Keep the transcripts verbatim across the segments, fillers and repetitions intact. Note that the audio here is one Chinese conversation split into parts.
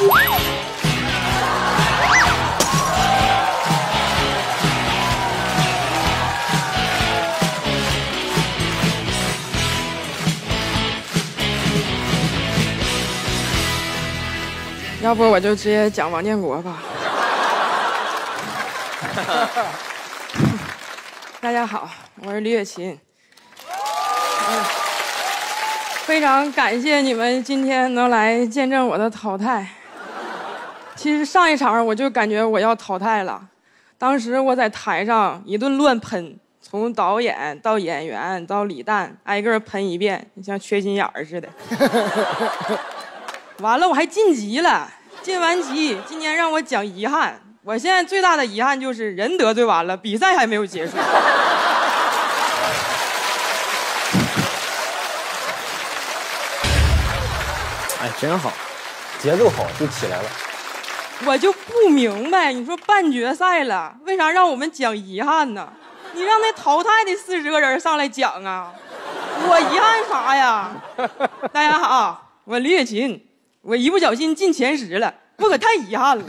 要不我就直接讲王建国吧。大家好，我是李雪琴。嗯，非常感谢你们今天能来见证我的淘汰。其实上一场我就感觉我要淘汰了，当时我在台上一顿乱喷，从导演到演员到李诞，挨个喷一遍，像缺心眼儿似的。完了，我还晋级了，晋完级，今年让我讲遗憾。我现在最大的遗憾就是人得罪完了，比赛还没有结束。 哎，真好，节奏好就起来了。 我就不明白，你说半决赛了，为啥让我们讲遗憾呢？你让那淘汰的四十个人上来讲啊，我遗憾啥呀？大家好，我李雪琴。我一不小心进前十了，我可太遗憾了。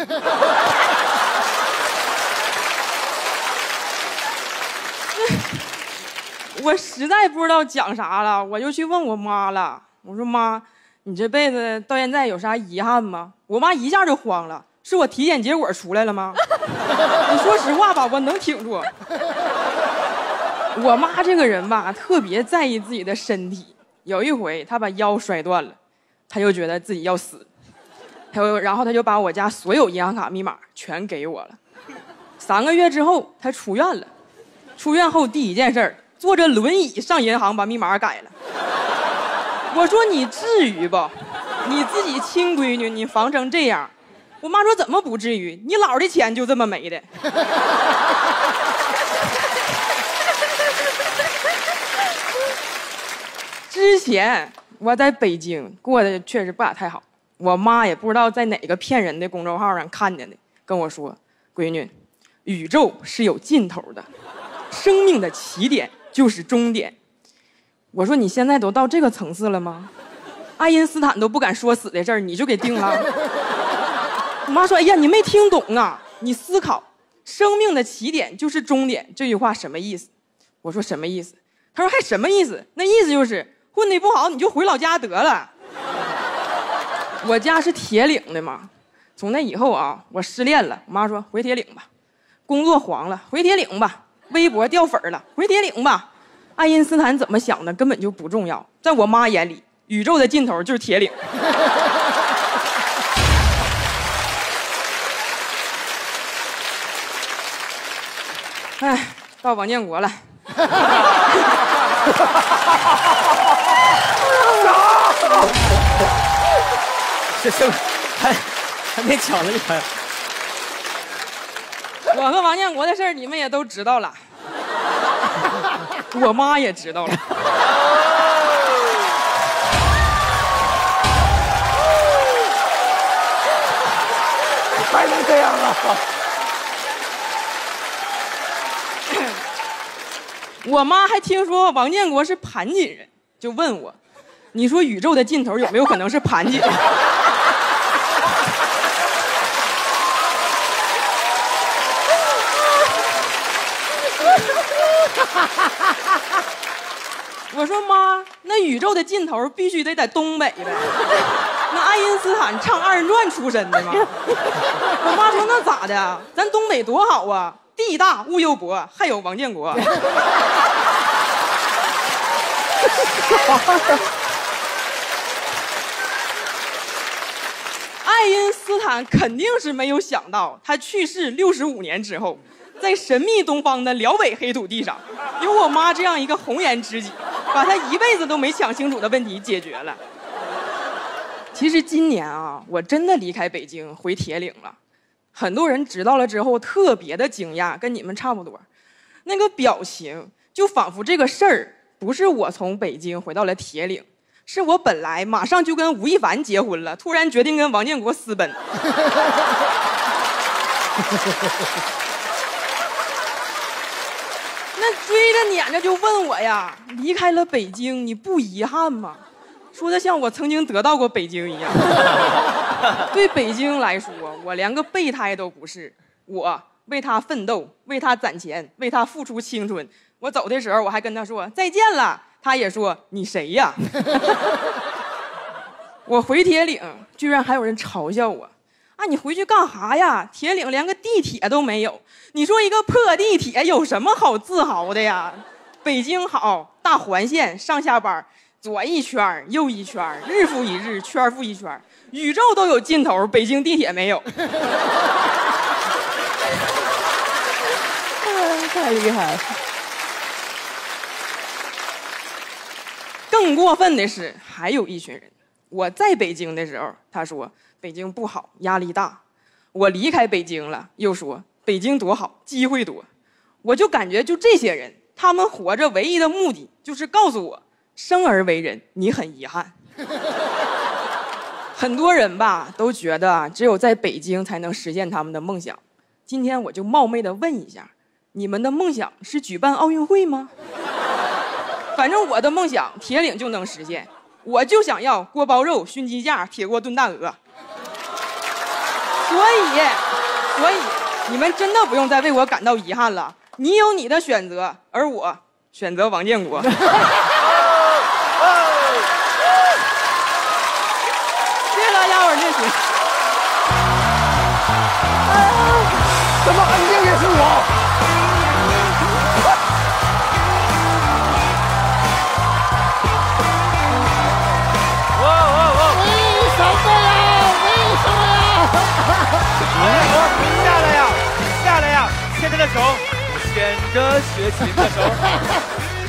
我实在不知道讲啥了，我就去问我妈了。我说妈，你这辈子到现在有啥遗憾吗？我妈一下就慌了，是我体检结果出来了吗？你说实话吧，我能挺住。我妈这个人吧，特别在意自己的身体。有一回，她把腰摔断了。他就觉得自己要死，他就然后他就把我家所有银行卡密码全给我了。三个月之后，他出院了。出院后第一件事，坐着轮椅上银行把密码改了。我说你至于不？你自己亲闺女，你防成这样。我妈说怎么不至于？你姥的钱就这么没的。之前。我在北京过得确实不咋太好，我妈也不知道在哪个骗人的公众号上看见的，跟我说：“闺女，宇宙是有尽头的，生命的起点就是终点。”我说：“你现在都到这个层次了吗？爱因斯坦都不敢说死的事儿，你就给定了？”我妈说：“哎呀，你没听懂啊！你思考，生命的起点就是终点这句话什么意思？”我说：“什么意思？”她说：“还什么意思？那意思就是。”混得不好你就回老家得了。我家是铁岭的嘛，从那以后啊，我失恋了，我妈说回铁岭吧；工作黄了，回铁岭吧；微博掉粉了，回铁岭吧。爱因斯坦怎么想的根本就不重要，在我妈眼里，宇宙的尽头就是铁岭。哎，到王建国了。 这这还还没抢呢，你看。 我和王建国的事儿你们也都知道了，我妈也知道了。 还能这样啊？ 我妈还听说王建国是盘锦人，就问我：“你说宇宙的尽头有没有可能是盘锦？”我说妈，那宇宙的尽头必须得在东北呗。那爱因斯坦唱二人转出身的吗？我妈说那咋的？咱东北多好啊！地大物又博，还有王建国。爱因斯坦肯定是没有想到，他去世六十五年之后，在神秘东方的辽北黑土地上，有我妈这样一个红颜知己，把他一辈子都没想清楚的问题解决了。其实今年啊，我真的离开北京回铁岭了。很多人知道了之后特别的惊讶，跟你们差不多，那个表情就仿佛这个事儿不是我从北京回到了铁岭，是我本来马上就跟吴亦凡结婚了，突然决定跟王建国私奔。那追着撵着就问我呀，离开了北京你不遗憾吗？说的像我曾经得到过北京一样。 对北京来说，我连个备胎都不是。我为他奋斗，为他攒钱，为他付出青春。我走的时候，我还跟他说再见了，他也说你谁呀？我回铁岭，居然还有人嘲笑我。啊，你回去干哈呀？铁岭连个地铁都没有，你说一个破地铁有什么好自豪的呀？北京好，大环线，上下班左一圈右一圈，日复一日，圈复一圈，宇宙都有尽头，北京地铁没有。 太厉害了！ 更过分的是，还有一群人，我在北京的时候，他说北京不好，压力大；我离开北京了，又说北京多好，机会多。我就感觉就这些人，他们活着唯一的目的就是告诉我，生而为人，你很遗憾。很多人吧都觉得只有在北京才能实现他们的梦想。今天我就冒昧的问一下，你们的梦想是举办奥运会吗？反正我的梦想铁岭就能实现，我就想要锅包肉、熏鸡架、铁锅炖大鹅。所以，所以你们真的不用再为我感到遗憾了。你有你的选择，而我选择王建国。谢谢大家，我是热情。 怎么肯定也是我？ 下来呀，下来呀，牵着的手，牵着学琴的手。